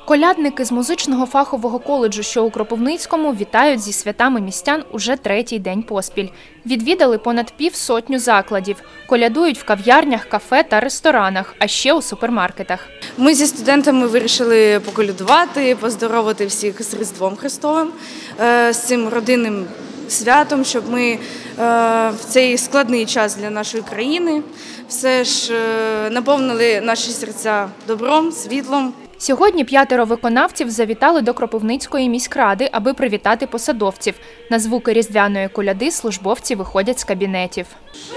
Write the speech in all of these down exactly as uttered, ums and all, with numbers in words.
Колядники з музичного фахового коледжу, що у Кропивницькому, вітають зі святами містян уже третій день поспіль. Відвідали понад півсотню закладів. Колядують в кав'ярнях, кафе та ресторанах, а ще у супермаркетах. Ми зі студентами вирішили поколядувати, поздоровити всіх з Різдвом Христовим, з цим родинним святом, щоб ми в цей складний час для нашої країни все ж наповнили наші серця добром, світлом. Сьогодні п'ятеро виконавців завітали до Кропивницької міськради, аби привітати посадовців. На звуки різдвяної коляди службовці виходять з кабінетів.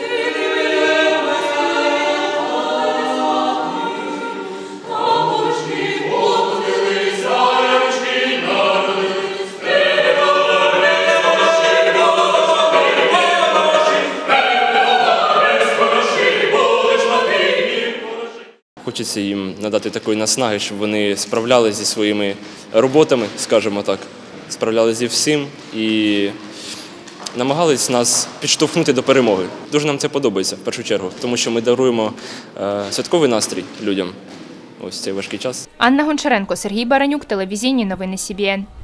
Хочеться їм надати такої наснаги, щоб вони справлялися зі своїми роботами, скажімо так, справлялися зі всім і намагались нас підштовхнути до перемоги. Дуже нам це подобається, в першу чергу, тому що ми даруємо е, святковий настрій людям ось цей важкий час. Анна Гончаренко, Сергій Баранюк, телевізійні новини Сі Бі Ен.